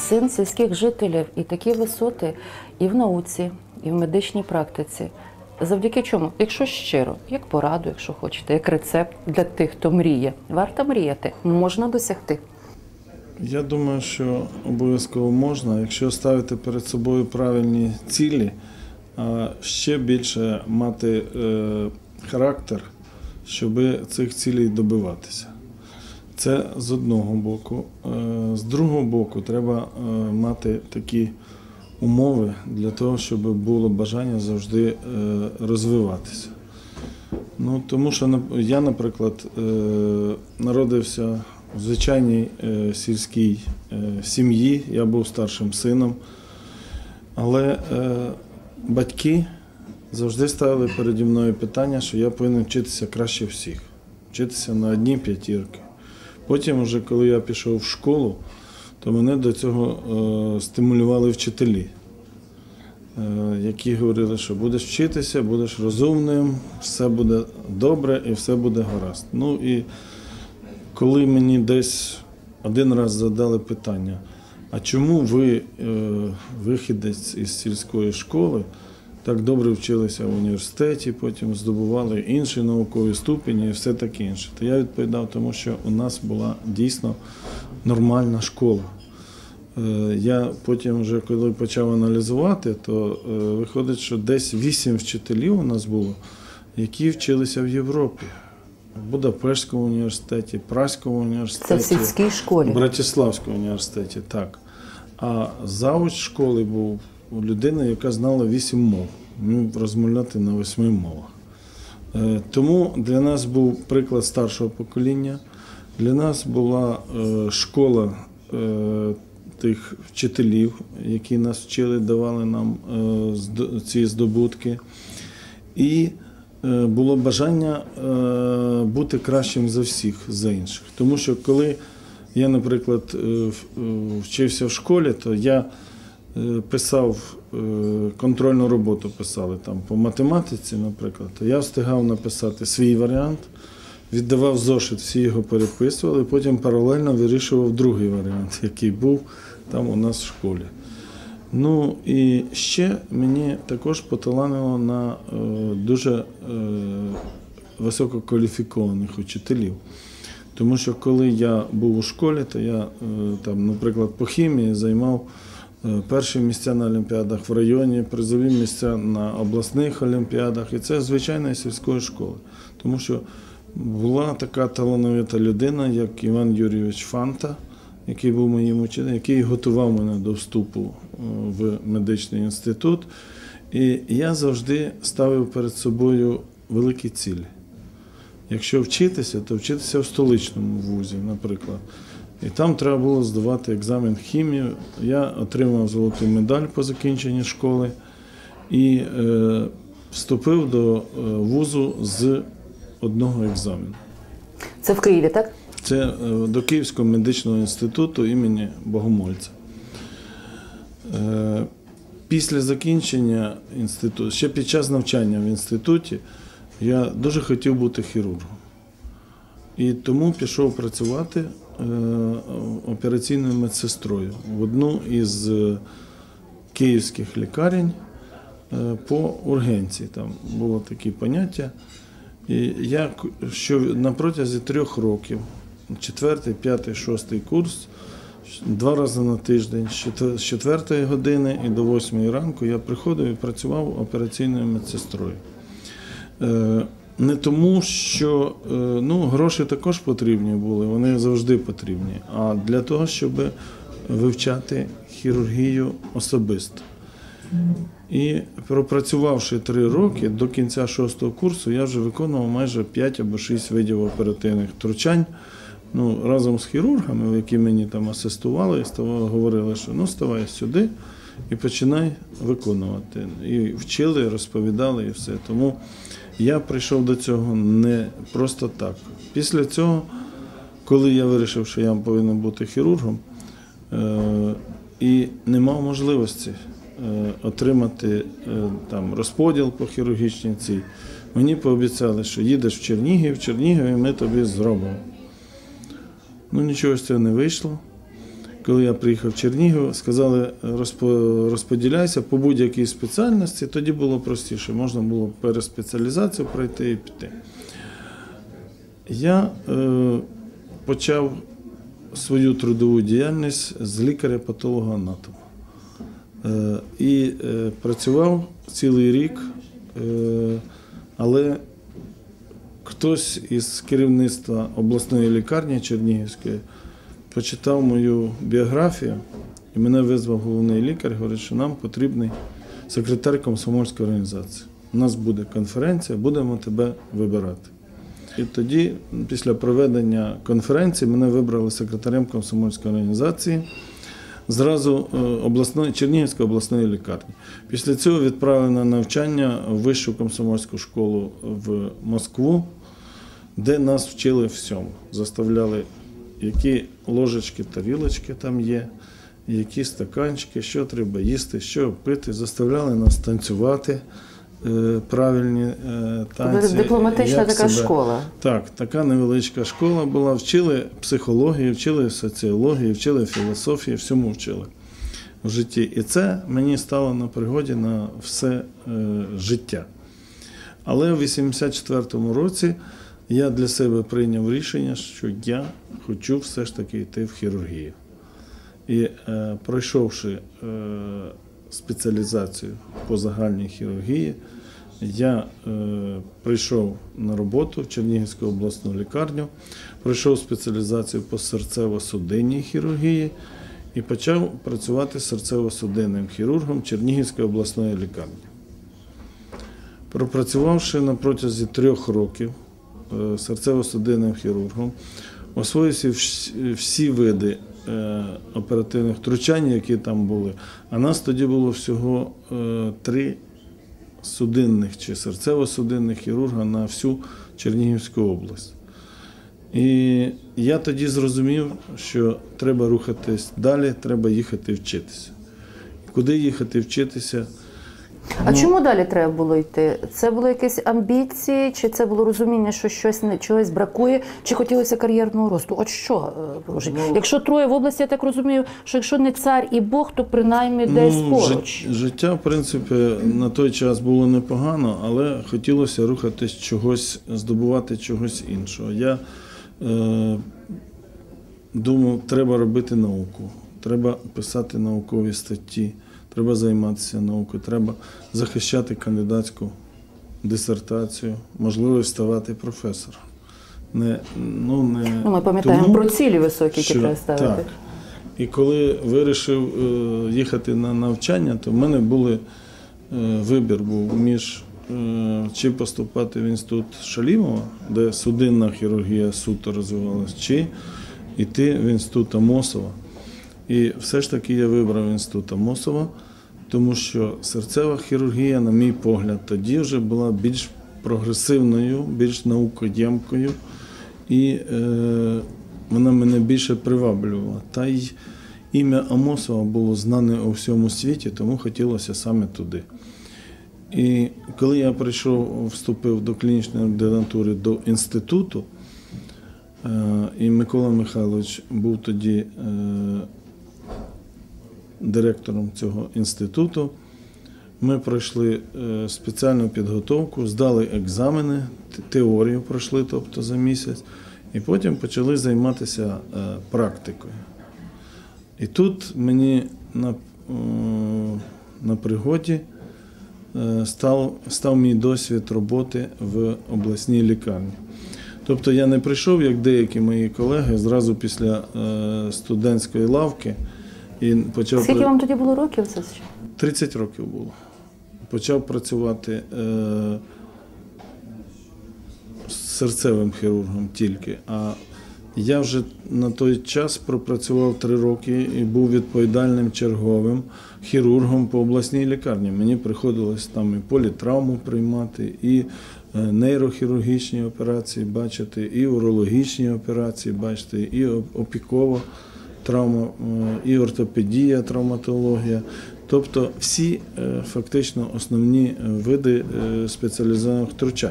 син сільських жителів і такі висоти і в науці, і в медичній практиці. Завдяки чому? Якщо щиро, як пораду, якщо хочете, як рецепт для тих, хто мріє. Варто мріяти, можна досягти. Я думаю, що обов'язково можна, якщо ставити перед собою правильні цілі, а ще більше мати характер, щоб цих цілей добиватися. Це з одного боку. З другого боку, треба мати такі умови для того, щоб було бажання завжди розвиватися. Ну, тому що я, наприклад, народився в звичайній сільській сім'ї, я був старшим сином, але батьки завжди ставили переді мною питання, що я повинен вчитися краще всіх, вчитися на одні п'ятірки. Потім, вже коли я пішов в школу, то мене до цього стимулювали вчителі, які говорили, що будеш вчитися, будеш розумним, все буде добре і все буде гаразд. Ну і коли мені десь один раз задали питання, а чому ви, вихідець із сільської школи, так добре вчилися в університеті, потім здобували інші наукові ступені і все таке інше. То я відповідав, тому що у нас була дійсно нормальна школа. Я потім вже, коли почав аналізувати, то виходить, що десь 8 вчителів у нас було, які вчилися в Європі. В Будапештському університеті, Празькому університеті. Це в сільській школі? В Братиславському університеті, так. А завуч школи був людина, яка знала 8 мов. Міг розмовляти на 8 мовах. Тому для нас був приклад старшого покоління. Для нас була школа тих вчителів, які нас вчили, давали нам ці здобутки. І було бажання бути кращим за всіх, за інших. Тому що коли я, наприклад, вчився в школі, то я писав, контрольну роботу писали там по математиці, наприклад, то я встигав написати свій варіант, віддавав зошит, всі його переписували, потім паралельно вирішував другий варіант, який був там у нас в школі. Ну і ще мені також поталанило на дуже висококваліфікованих учителів. Тому що коли я був у школі, то я, там, наприклад, по хімії займав перші місця на олімпіадах в районі, призові місця на обласних олімпіадах. І це звичайної сільської школи. Тому що була така талановита людина, як Іван Юрійович Фанта, який був моїм учителем, який готував мене до вступу в медичний інститут. І я завжди ставив перед собою великі цілі. Якщо вчитися, то вчитися в столичному вузі, наприклад. І там треба було здавати екзамен хімію. Я отримав золоту медаль по закінченні школи і вступив до вузу з одного екзамену. Це в Києві, так? Це до Київського медичного інституту імені Богомольця. Після закінчення інституту, ще під час навчання в інституті, я дуже хотів бути хірургом. І тому пішов працювати операційною медсестрою в одну із київських лікарень по ургенції. Там було таке поняття. І я на протязі 3 років, 4, 5, 6 курс, 2 рази на тиждень, з 4 години і до 8 ранку я приходив і працював операційною медсестрою. Не тому, що гроші також потрібні були, вони завжди потрібні, а для того, щоб вивчати хірургію особисто. І пропрацювавши 3 роки, до кінця 6-го курсу, я вже виконував майже 5 або 6 видів оперативних втручань. Разом з хірургами, які мені там асистували, говорили, що ставай сюди і починай виконувати. І вчили, розповідали і все. Тому я прийшов до цього не просто так. Після цього, коли я вирішив, що я повинен бути хірургом, і не мав можливості отримати там розподіл по хірургічній цій, мені пообіцяли, що їдеш в Чернігів ми тобі зробимо. Нічого з цього не вийшло. коли я приїхав в Чернігів, сказали, розподіляйся по будь-якій спеціальності, тоді було простіше, можна було переспеціалізацію пройти і піти. Я почав свою трудову діяльність з лікаря-патолога-анатома. І працював цілий рік, але хтось із керівництва обласної лікарні Чернігівської почитав мою біографію, і мене визвав головний лікар, говорить, що нам потрібний секретар комсомольської організації. У нас буде конференція, будемо тебе вибирати. І тоді, після проведення конференції, мене вибрали секретарем комсомольської організації, зразу Чернігівської обласної лікарні. Після цього відправили на навчання в Вищу комсомольську школу в Москву, де нас вчили всьому. Заставляли, які ложечки, тарілочки там є, які стаканчики, що треба їсти, що пити. Заставляли нас танцювати правильні танці. Дипломатична така школа. Так, така невеличка школа була. Вчили психологію, вчили соціологію, вчили філософію, всьому вчили в житті. І це мені стало на пригоді на все життя. Але в 1984 році я для себе прийняв рішення, що я хочу все ж таки йти в хірургію. І пройшовши спеціалізацію по загальній хірургії, я прийшов на роботу в Чернігівську обласну лікарню, пройшов спеціалізацію по серцево-судинній хірургії і почав працювати серцево-судинним хірургом Чернігівської обласної лікарні. Пропрацювавши на протязі 3 років серцево-судинним хірургом, освоївши всі види оперативних втручань, які там були, а нас тоді було всього 3 судинних чи серцево-судинних хірурга на всю Чернігівську область. І я тоді зрозумів, що треба рухатись далі, треба їхати вчитися. Куди їхати вчитися? А чому далі треба було йти? Це були якісь амбіції, чи це було розуміння, що чогось бракує, чи хотілося кар'єрного росту? От що? Якщо 3 в області, я так розумію, що якщо не цар і Бог, то принаймні десь поруч. Життя, в принципі, на той час було непогано, але хотілося рухатись чогось, здобувати чогось іншого. Я думав, треба робити науку, треба писати наукові статті. Треба займатися наукою, треба захищати кандидатську дисертацію, можливо, ставати професором. Ми пам'ятаємо про цілі високі, які треба ставити. Так. І коли вирішив їхати на навчання, то в мене вибір був між чи поступати в інститут Шалімова, де судинна хірургія суто розвивалася, чи йти в інститут Амосова. І все ж таки я вибрав інститут Амосова, тому що серцева хірургія, на мій погляд, тоді вже була більш прогресивною, більш наукоємкою, і вона мене більше приваблювала. Та й ім'я Амосова було знане у всьому світі, тому хотілося саме туди. І коли я вступив до клінічної ординатури до інституту, і Микола Михайлович був тоді директором цього інституту, ми пройшли спеціальну підготовку, здали екзамени, теорію пройшли, тобто за місяць, і потім почали займатися практикою. І тут мені на пригоді став мій досвід роботи в обласній лікарні. Тобто я не прийшов, як деякі мої колеги, зразу після студентської лавки. І почав... Скільки вам тоді було років? 30 років було. Почав працювати з серцевим хірургом тільки. А я вже на той час пропрацював 3 роки і був відповідальним черговим хірургом по обласній лікарні. Мені приходилось там і політравму приймати, і нейрохірургічні операції бачити, і урологічні операції бачити, і опікова травма, і ортопедія, травматологія. Тобто всі фактично основні види спеціалізованих втручань.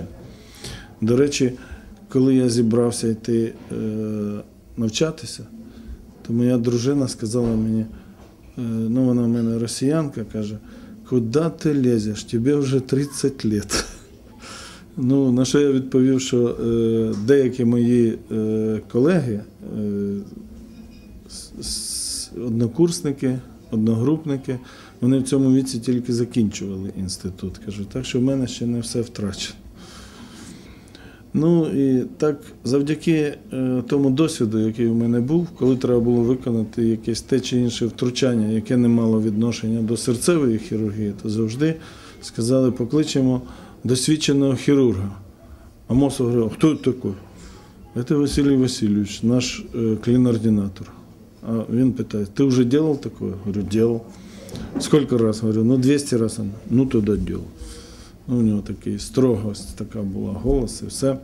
До речі, коли я зібрався йти навчатися, то моя дружина сказала мені, ну вона в мене росіянка, каже, куди ти лізеш, тобі вже 30 років. Ну, на що я відповів, що деякі мої колеги, однокурсники, одногрупники, вони в цьому віці тільки закінчували інститут. Кажу, так що в мене ще не все втрачено. Ну і так, завдяки тому досвіду, який у мене був, коли треба було виконати якесь те чи інше втручання, яке не мало відношення до серцевої хірургії, то завжди сказали, покличемо досвідченого хірурга. А МОЗ говорив, хто це такий? Це Василий Васильевич, наш клин-ординатор. А він питає, ти вже робив таке? Говорю, робив. Скільки разів? Говорю, ну 200 разів. Ну, тоді робив. Ну, у нього такий строгость така була, голос і все.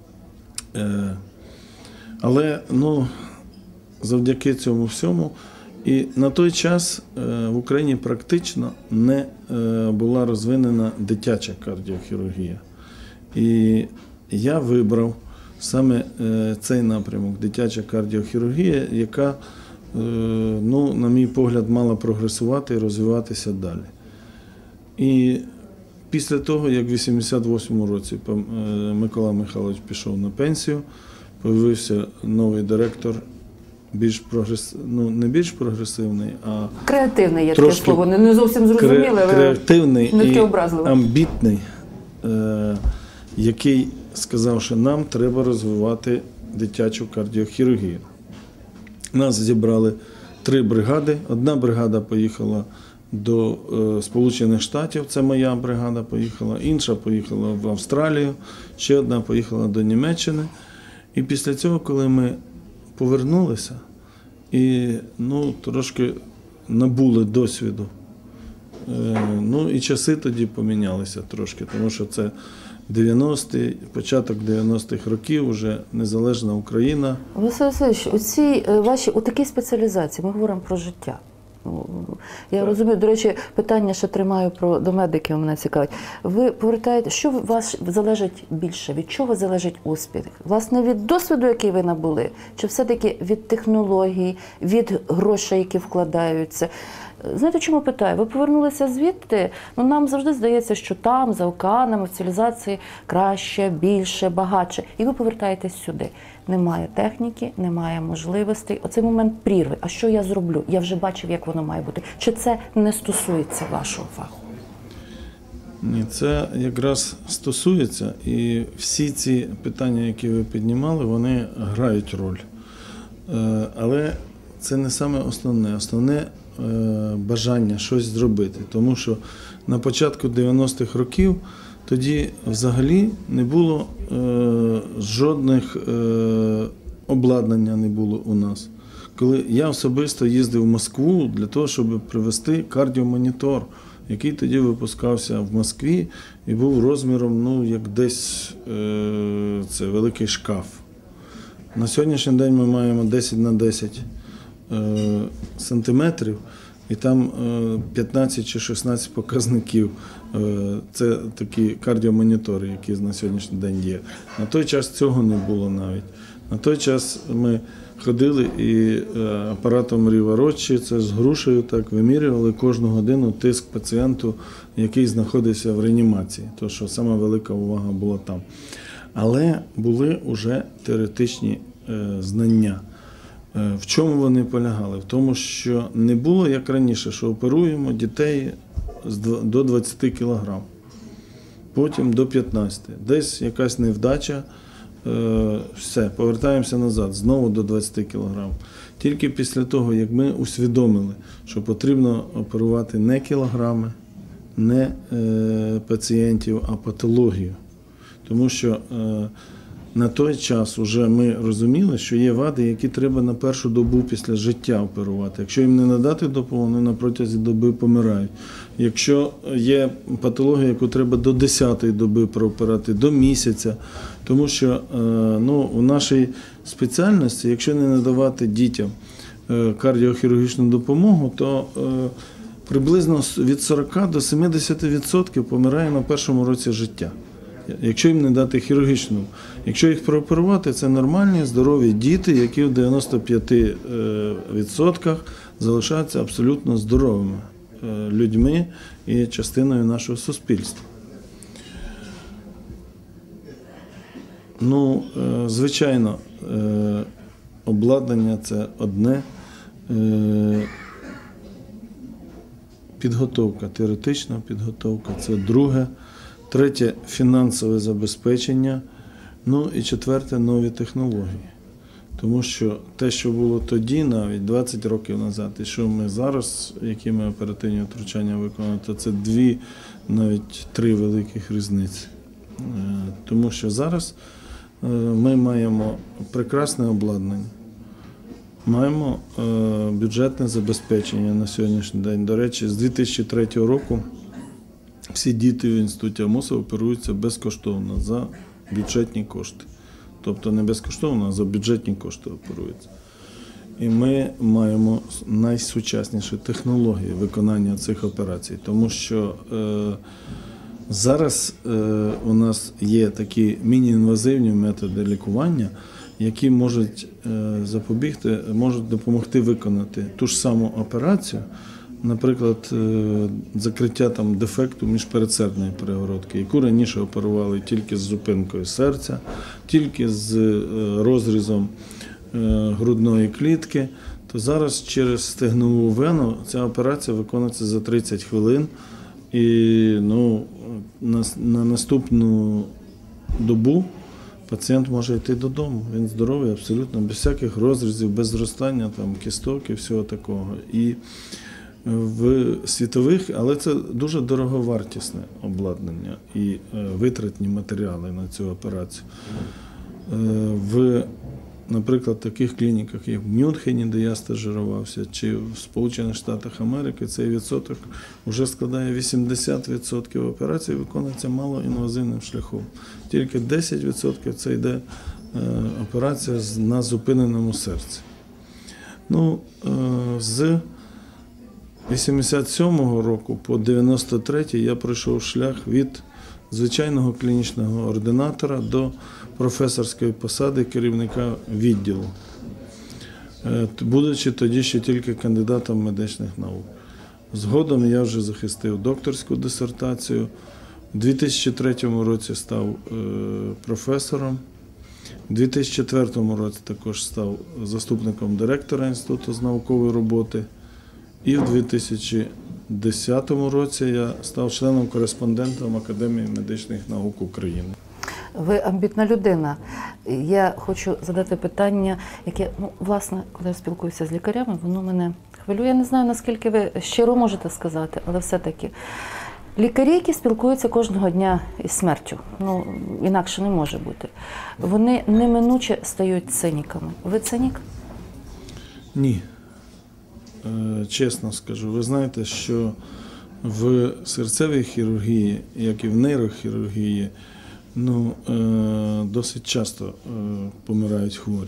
Але, ну, завдяки цьому всьому, і на той час в Україні практично не була розвинена дитяча кардіохірургія. І я вибрав саме цей напрямок, дитяча кардіохірургія, яка, ну, на мій погляд, мала прогресувати і розвиватися далі. І після того, як в 88-му році Микола Михайлович пішов на пенсію, появився новий директор, ну, не більш прогресивний, а Креативний, є таке слово, не зовсім зрозуміле, але креативний не і образливо. амбітний, який сказав, що нам треба розвивати дитячу кардіохірургію. Нас зібрали 3 бригади. Одна бригада поїхала до Сполучених Штатів, це моя бригада поїхала, інша поїхала в Австралію, ще одна поїхала до Німеччини. І після цього, коли ми повернулися і, ну, трошки набули досвіду, ну і часи тоді помінялися трошки, тому що це 90-ті, початок 90-х років, вже незалежна Україна. Василь Васильович, у такій спеціалізації ми говоримо про життя. Я розумію, до речі, питання ще тримаю до медиків, мене цікавить. Ви повертаєте, що у вас залежить більше? Від чого залежить успіх? Власне, від досвіду, який ви набули? Чи все-таки від технологій, від грошей, які вкладаються? Знаєте, чому питаю? Ви повернулися звідти, ну нам завжди здається, що там, за океанами, в цивілізації краще, більше, багатше. І ви повертаєтесь сюди. Немає техніки, немає можливостей. Оцей момент прірви. А що я зроблю? Я вже бачив, як воно має бути. Чи це не стосується вашого фаху? Ні, це якраз стосується. І всі ці питання, які ви піднімали, вони грають роль. Але це не саме основне. Основне бажання щось зробити. Тому що на початку 90-х років тоді взагалі не було жодних обладнання не було у нас. Коли я особисто їздив в Москву для того, щоб привезти кардіомонітор, який тоді випускався в Москві і був розміром, ну, як десь це великий шкаф. На сьогоднішній день ми маємо 10 на 10 сантиметрів, і там 15 чи 16 показників. Це такі кардіомонітори, які на сьогоднішній день є. На той час цього не було навіть. На той час ми ходили і апаратом Ріва-Ротші, це з грушею так вимірювали кожну годину тиск пацієнту, який знаходився в реанімації. Тому що сама велика увага була там. Але були вже теоретичні знання. В чому вони полягали? В тому, що не було, як раніше, що оперуємо дітей до 20 кг, потім до 15. Десь якась невдача, все, повертаємося назад, знову до 20 кг. Тільки після того, як ми усвідомили, що потрібно оперувати не кілограми, не пацієнтів, а патологію. Тому що на той час вже ми розуміли, що є вади, які треба на першу добу після життя оперувати. Якщо їм не надати допомогу, вони на протязі доби помирають. Якщо є патологія, яку треба до 10-ї доби прооперувати, до місяця, тому що ну, у нашій спеціальності, якщо не надавати дітям кардіохірургічну допомогу, то приблизно від 40 до 70% помирає на першому році життя. якщо їм не дати хірургічну. Якщо їх прооперувати, це нормальні, здорові діти, які в 95% залишаються абсолютно здоровими людьми і частиною нашого суспільства. Ну, звичайно, обладнання – це одне, підготовка, теоретична підготовка – це друге, третє – фінансове забезпечення, ну і четверте – нові технології. Тому що те, що було тоді, навіть 20 років назад, і що ми зараз, які ми оперативні втручання виконуємо, то це дві, навіть три великих різниці. Тому що зараз ми маємо прекрасне обладнання, маємо бюджетне забезпечення на сьогоднішній день. До речі, з 2003 року всі діти в інституті АМОСа оперуються безкоштовно за бюджетні кошти. Тобто не безкоштовно, а за бюджетні кошти оперуються. І ми маємо найсучасніші технології виконання цих операцій, тому що зараз у нас є такі міні-інвазивні методи лікування, які можуть запобігти, можуть допомогти виконати ту ж саму операцію, наприклад, закриття там дефекту міжпередсердної перегородки, яку раніше оперували тільки з зупинкою серця, тільки з розрізом грудної клітки, то зараз через стегнову вену ця операція виконується за 30 хвилин. І на наступну добу пацієнт може йти додому. Він здоровий абсолютно, без всяких розрізів, без зростання там, кісток і всього такого. І в світових, але це дуже дороговартісне обладнання і витратні матеріали на цю операцію. В, наприклад, таких клініках, як в Мюнхені, де я стажирувався, чи в Сполучених Штатах Америки, цей відсоток вже складає 80% операцій, виконується малоінвазивним шляхом. Тільки 10% це йде операція на зупиненому серці. Ну, з 87-го року по 93-й я пройшов шлях від звичайного клінічного ординатора до професорської посади керівника відділу, будучи тоді ще тільки кандидатом медичних наук. Згодом я вже захистив докторську дисертацію, у 2003 році став професором, у 2004 році також став заступником директора Інституту з наукової роботи, і в 2010 році я став членом-кореспондентом Академії медичних наук України. Ви амбітна людина. Я хочу задати питання, яке, власне, коли я спілкуюся з лікарями, воно мене хвилює. Я не знаю, наскільки ви щиро можете сказати, але все-таки. Лікарі, які спілкуються кожного дня із смертю, інакше не може бути, вони неминуче стають циніками. Ви цинік? Ні. Чесно скажу, ви знаєте, що в серцевій хірургії, як і в нейрохірургії, досить часто помирають хворі.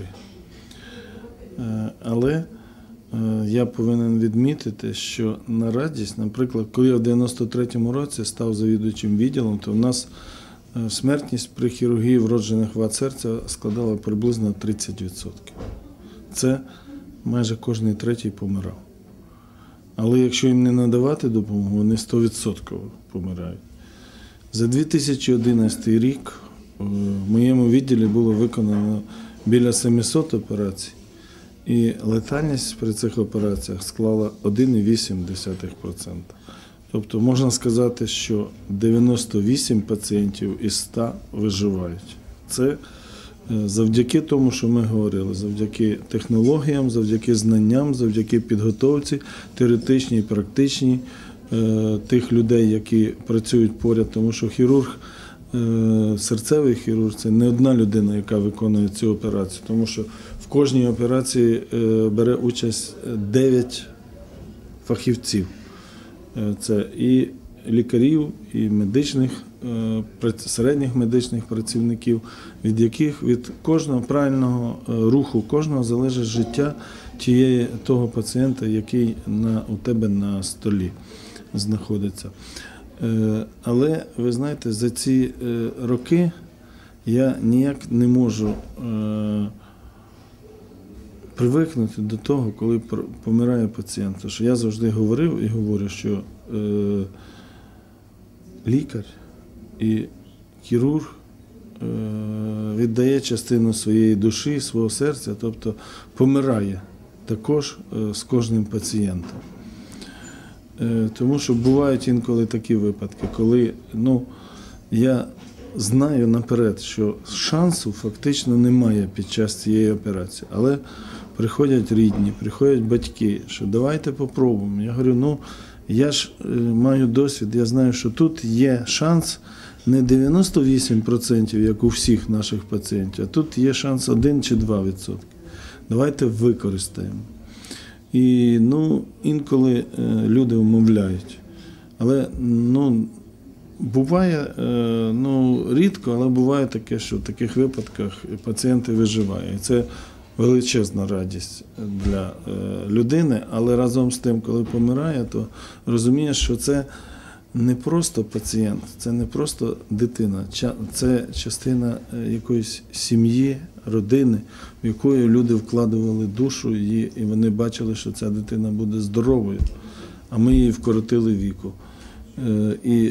Але я повинен відмітити, що на радість, наприклад, коли я в 93-му році став завідувачем відділом, то в нас смертність при хірургії вроджених вад серця складала приблизно 30%. Це майже кожний третій помирав. Але якщо їм не надавати допомогу, вони 100% помирають. За 2011 рік в моєму відділі було виконано біля 700 операцій, і летальність при цих операціях склала 1,8%. Тобто можна сказати, що 98 пацієнтів із 100 виживають. Це завдяки тому, що ми говорили, завдяки технологіям, завдяки знанням, завдяки підготовці теоретичній і практичній тих людей, які працюють поряд, тому що хірург, серцевий хірург – це не одна людина, яка виконує цю операцію, тому що в кожній операції бере участь 9 фахівців. Це і лікарів, і медичних, середніх медичних працівників, від кожного правильного руху, кожного залежить життя того пацієнта, який у тебе на столі знаходиться. Але, ви знаєте, за ці роки я ніяк не можу привикнути до того, коли помирає пацієнт. Тому що я завжди говорив і говорю, що лікар і хірург віддає частину своєї душі, свого серця, тобто помирає також з кожним пацієнтом. Тому що бувають інколи такі випадки, коли я знаю наперед, що шансу фактично немає під час цієї операції. Але приходять рідні, приходять батьки, що давайте попробуємо. Я говорю, я ж маю досвід, я знаю, що тут є шанс не 98%, як у всіх наших пацієнтів, а тут є шанс 1 чи 2%. Давайте використаємо. І інколи люди вмовляють. Але буває, рідко, але буває таке, що в таких випадках пацієнти виживають. І це величезна радість для людини, але разом з тим, коли помирає, то розуміє, що це не просто пацієнт, це не просто дитина, це частина якоїсь сім'ї, родини, в якої люди вкладували душу її, і вони бачили, що ця дитина буде здоровою, а ми її вкоротили віку. І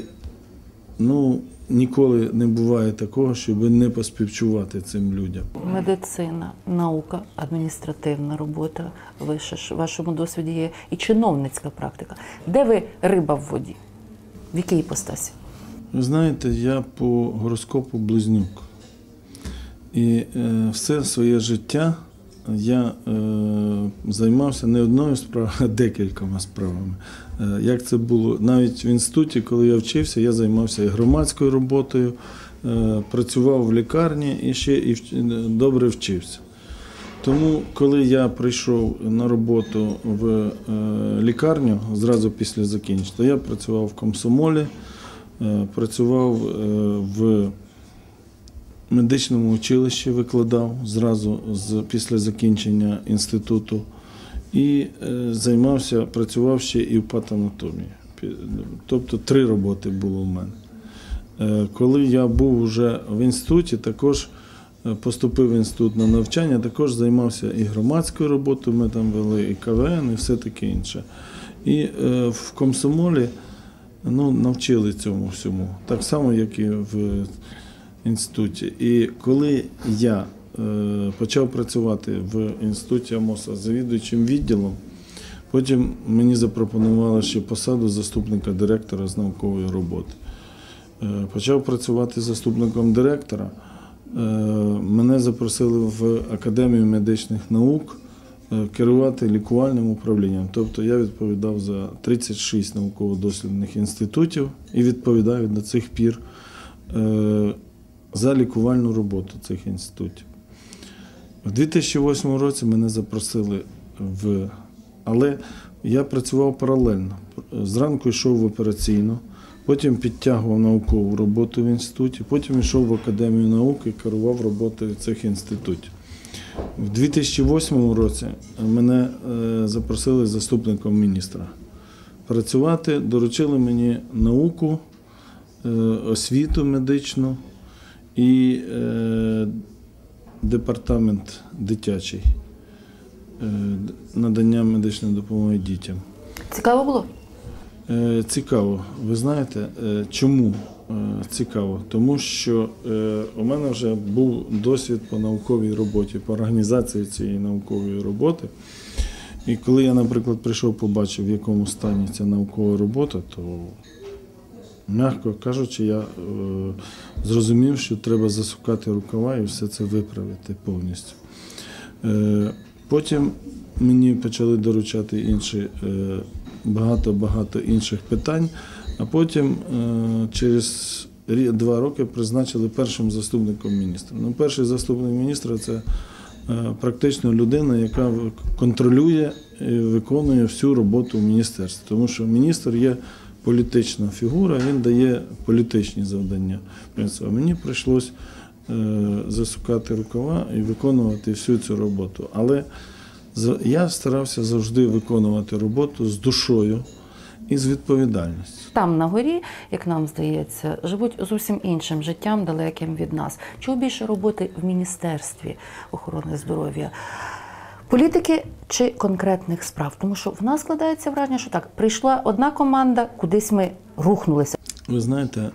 ніколи не буває такого, щоб не поспівчувати цим людям. Медицина, наука, адміністративна робота, в вашому досвіді є і чиновницька практика. Де ви риба в воді? В якій іпостасі? Ви знаєте, я по гороскопу близнюк. І все своє життя я займався не одною справою, а декількома справами. Як це було? Навіть в інституті, коли я вчився, я займався і громадською роботою, працював в лікарні і ще добре вчився. Тому, коли я прийшов на роботу в лікарню, зразу після закінчення, то я працював в комсомолі, працював в медичному училищі, викладав зразу після закінчення інституту і працював ще і в патанатомії. Тобто 3 роботи було в мене. Коли я був вже в інституті, також поступив в інститут на навчання, також займався і громадською роботою, ми там вели і КВН, і все таке інше. І в комсомолі навчили цьому всьому, так само, як і в інституті. І коли я почав працювати в інституті АМОСа завідуючим відділом, потім мені запропонували ще посаду заступника директора з наукової роботи. Почав працювати заступником директора, мене запросили в Академію медичних наук керувати лікувальним управлінням. Тобто я відповідав за 36 науково-дослідних інститутів і відповідаю до цих пір за лікувальну роботу цих інститутів. У 2008 році мене запросили але я працював паралельно. Зранку йшов в операційну, потім підтягував наукову роботу в інституті, потім йшов в Академію наук і керував роботою цих інститутів. У 2008 році мене запросили заступником міністра працювати, доручили мені науку, освіту медичну і департамент дитячий, надання медичної допомоги дітям. Цікаво було? Цікаво. Ви знаєте, чому цікаво? Тому що у мене вже був досвід по науковій роботі, по організації цієї наукової роботи. І коли я, наприклад, прийшов, побачив, в якому стані ця наукова робота, то, м'яко кажучи, я зрозумів, що треба засукати рукава і все це виправити повністю. Потім мені почали доручати багато інших питань, а потім через 2 роки призначили першим заступником міністра. Перший заступник міністра – це практично людина, яка контролює і виконує всю роботу в міністерстві. Тому що міністр є політична фігура, він дає політичні завдання. А мені прийшлося засукати рукава і виконувати всю цю роботу. Але я старався завжди виконувати роботу з душою і з відповідальністю. Там на горі, як нам здається, живуть зовсім іншим життям, далеким від нас. Чого більше роботи в Міністерстві охорони здоров'я? Політики чи конкретних справ? Тому що в нас складається враження, що так, прийшла одна команда, кудись ми рухнулися. Ви знаєте,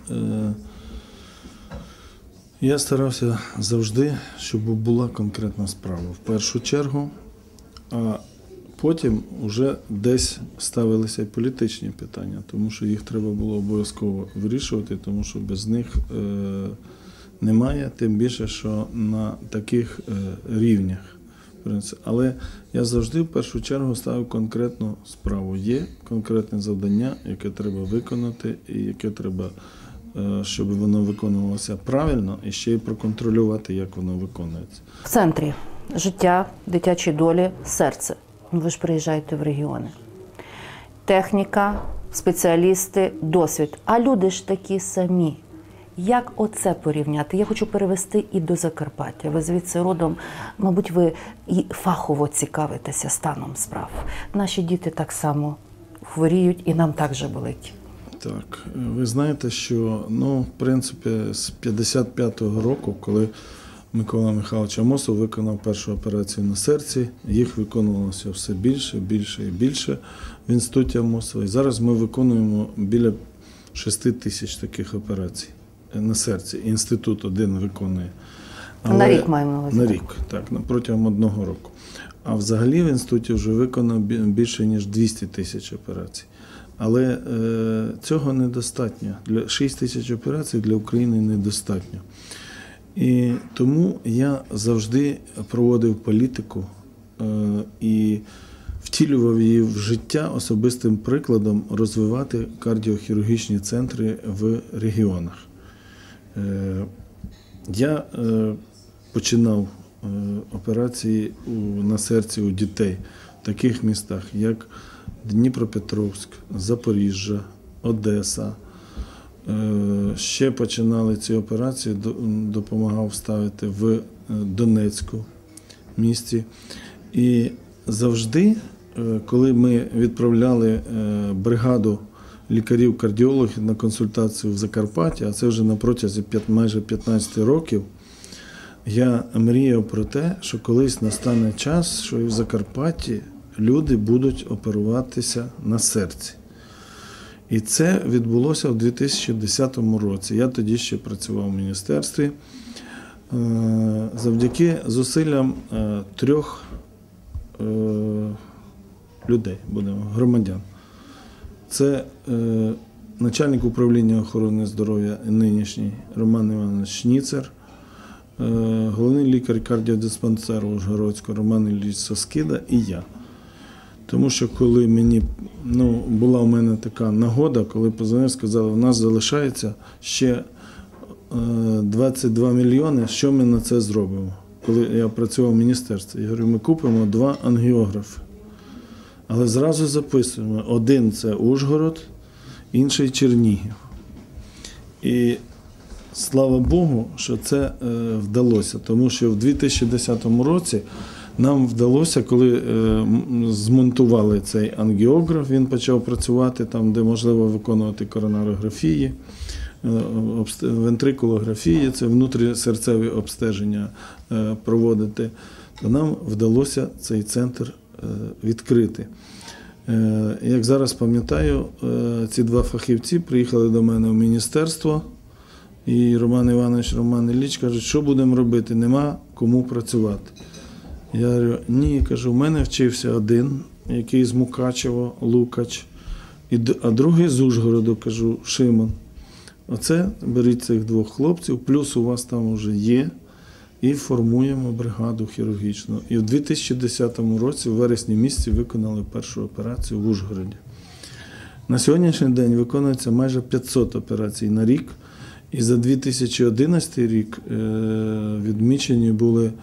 я старався завжди, щоб була конкретна справа. В першу чергу, а потім вже десь ставилися і політичні питання, тому що їх треба було обов'язково вирішувати, тому що без них немає, тим більше, що на таких рівнях. Але я завжди в першу чергу ставив конкретну справу. Є конкретне завдання, яке треба виконати, і яке треба, щоб воно виконувалося правильно, і ще й проконтролювати, як воно виконується. В центрі життя, дитячі долі, серце. Ну, ви ж приїжджаєте в регіони. Техніка, спеціалісти, досвід. А люди ж такі самі. Як оце порівняти? Я хочу перевести і до Закарпаття. Ви звідси родом, мабуть, ви і фахово цікавитеся станом справ. Наші діти так само хворіють і нам так же болить. Так, ви знаєте, що, в принципі, з 55-го року, коли Микола Михайлович Амосов виконав першу операцію на серці, їх виконувалося все більше, більше і більше в інституті Амосова. І зараз ми виконуємо біля 6 тисяч таких операцій на серці. Інститут один виконує. На рік маємо на увазі. На рік, так, протягом 1 року. А взагалі в інституті вже виконано більше, ніж 200 тисяч операцій. Але цього недостатньо. 6 тисяч операцій для України недостатньо. І тому я завжди проводив політику і втілював її в життя особистим прикладом розвивати кардіохірургічні центри в регіонах. Я починав операції на серці у дітей в таких містах, як Дніпропетровськ, Запоріжжя, Одеса. Ще починали ці операції, допомагав ставити в Донецьку місті. І завжди, коли ми відправляли бригаду лікарів-кардіологів на консультацію в Закарпаття, а це вже на протязі майже 15 років, я мріяв про те, що колись настане час, що і в Закарпатті люди будуть оперуватися на серці. І це відбулося в 2010 році. Я тоді ще працював в міністерстві. Завдяки зусиллям 3 людей, громадян. Це начальник управління охорони здоров'я нинішній Роман Іванович Шніцер, головний лікар кардіодиспансеру Ужгородського Роман Ілліч Соскида і я. Тому що коли була у мене така нагода, коли позвонив, сказали, у нас залишається ще 22 мільйони, що ми на це зробимо? Коли я працював в міністерстві, я говорю, ми купимо 2 ангіографи. Але зразу записуємо, один – це Ужгород, інший – Чернігів. І слава Богу, що це вдалося, тому що в 2010 році нам вдалося, коли змонтували цей ангіограф, він почав працювати там, де можливо виконувати коронарографії, вентрикулографії, це внутрісерцеві обстеження проводити, то нам вдалося цей центр відкрити. Як зараз пам'ятаю, ці 2 фахівці приїхали до мене в міністерство, і Роман Іванович, Роман Ілліч кажуть, що будемо робити, нема кому працювати. Я говорю, ні, кажу, в мене вчився один, який з Мукачева, Лукач, а другий з Ужгороду, кажу, Шимон. Оце беріть цих 2 хлопців, плюс у вас там вже є, і формуємо бригаду хірургічну. І в 2010 році, в вересні місяці, виконали першу операцію в Ужгороді. На сьогоднішній день виконується майже 500 операцій на рік, і за 2011 рік відмічені були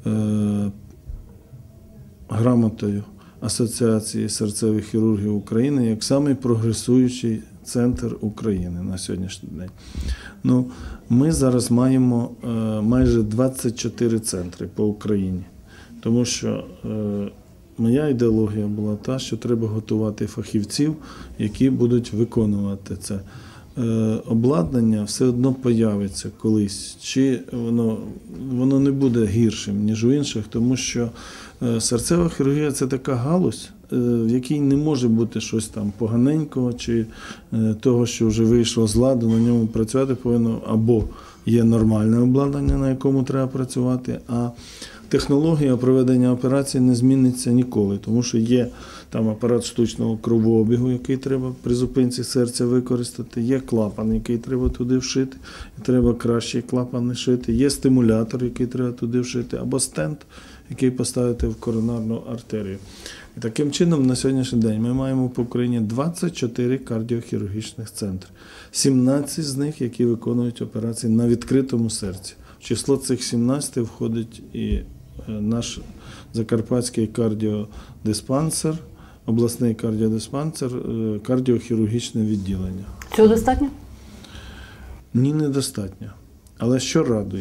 грамотою Асоціації серцевих хірургів України як самий прогресуючий центр України на сьогоднішній день. Ми зараз маємо майже 24 центри по Україні, тому що моя ідеологія була та, що треба готувати фахівців, які будуть виконувати це. Обладнання все одно появиться колись, чи воно не буде гіршим, ніж у інших, тому що серцева хірургія – це така галузь, в якій не може бути щось там поганенького, чи того, що вже вийшло з ладу, на ньому працювати повинно, або є нормальне обладнання, на якому треба працювати, а технологія проведення операції не зміниться ніколи, тому що є там апарат штучного кровообігу, який треба при зупинці серця використати, є клапан, який треба туди вшити, і треба кращий клапан шити, є стимулятор, який треба туди вшити, або стенд, який поставити в коронарну артерію. І таким чином на сьогоднішній день ми маємо по Україні 24 кардіохірургічних центри, 17 з них, які виконують операції на відкритому серці. В число цих 17 входить і наш Закарпатський кардіодиспансер, обласний кардіодиспансер, кардіохірургічне відділення. Цього достатньо? Ні, недостатньо. Але що радує?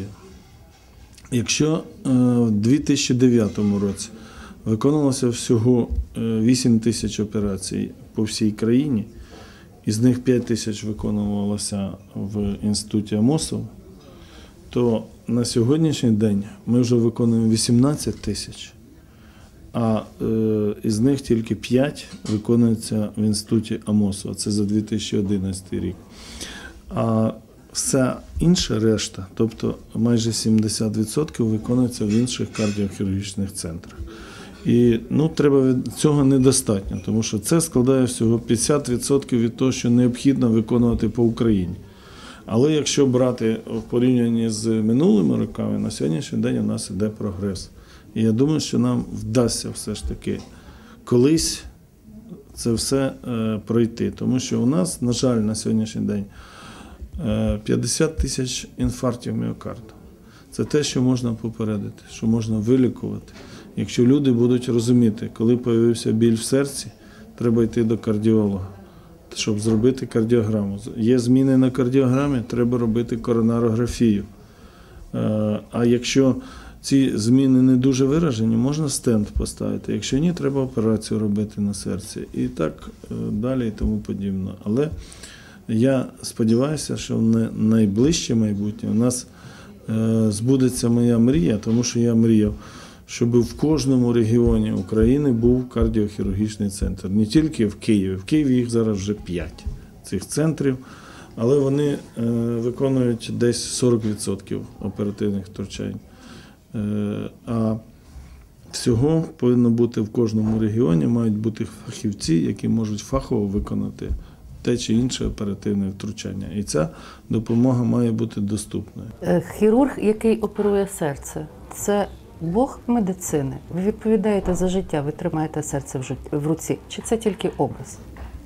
Якщо в 2009 році виконувалося всього 8 тисяч операцій по всій країні, із них 5 тисяч виконувалося в інституті Амосова, то на сьогоднішній день ми вже виконуємо 18 тисяч, а із них тільки 5 виконується в інституті Амосова, це за 2011 рік. А вся інша решта, тобто майже 70% виконується в інших кардіохірургічних центрах. І треба від цього недостатньо, тому що це складає всього 50% від того, що необхідно виконувати по Україні. Але якщо брати в порівнянні з минулими роками, на сьогоднішній день у нас іде прогрес. І я думаю, що нам вдасться все ж таки колись це все пройти. Тому що у нас, на жаль, на сьогоднішній день 50 тисяч інфарктів міокарду. Це те, що можна попередити, що можна вилікувати. Якщо люди будуть розуміти, коли з'явився біль в серці, треба йти до кардіолога, щоб зробити кардіограму. Є зміни на кардіограмі, треба робити коронарографію. А якщо ці зміни не дуже виражені, можна стенд поставити. Якщо ні, треба операцію робити на серці. І так далі і тому подібне. Але я сподіваюся, що в найближче майбутнє у нас збудеться моя мрія, тому що я мріяв, щоб в кожному регіоні України був кардіохірургічний центр. Не тільки в Києві. В Києві їх зараз вже 5 цих центрів, але вони виконують десь 40% оперативних втручань. А всього повинно бути в кожному регіоні, мають бути фахівці, які можуть фахово виконати те чи інше оперативне втручання. І ця допомога має бути доступною. Хірург, який оперує серце, це Бог медицини. Ви відповідаєте за життя, ви тримаєте серце в руці. Чи це тільки образ?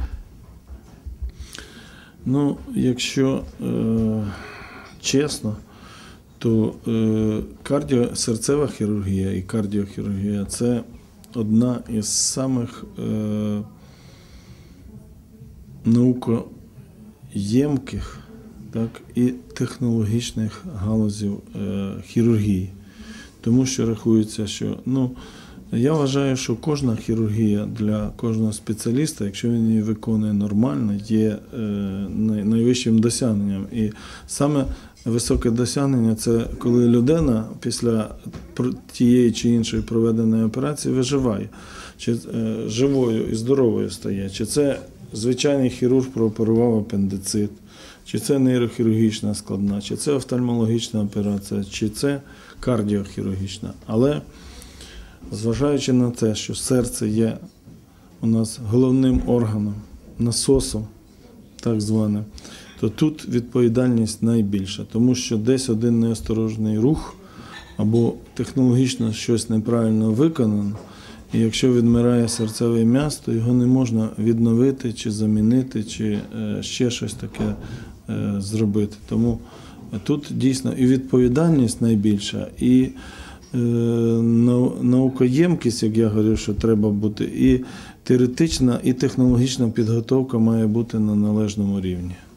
Якщо чесно, то серцева хірургія і кардіохірургія – це одна із самих наукоємких, і технологічних галузів хірургії. Тому що рахується, що, я вважаю, що кожна хірургія для кожного спеціаліста, якщо він її виконує нормально, є найвищим досягненням. І саме високе досягнення – це коли людина після тієї чи іншої проведеної операції виживає, чи живою і здоровою стає, чи це звичайний хірург прооперував апендицит, чи це нейрохірургічна складна, чи це офтальмологічна операція, чи це кардіохірургічна. Але зважаючи на те, що серце є у нас головним органом, насосом, так званим, то тут відповідальність найбільша, тому що десь один неосторожний рух або технологічно щось неправильно виконано, і якщо відмирає серцевий м'яз, то його не можна відновити, чи замінити, чи ще щось таке зробити. Тому тут дійсно і відповідальність найбільша, і наукоємкість, як я говорив, що треба бути, і теоретична, і технологічна підготовка має бути на належному рівні.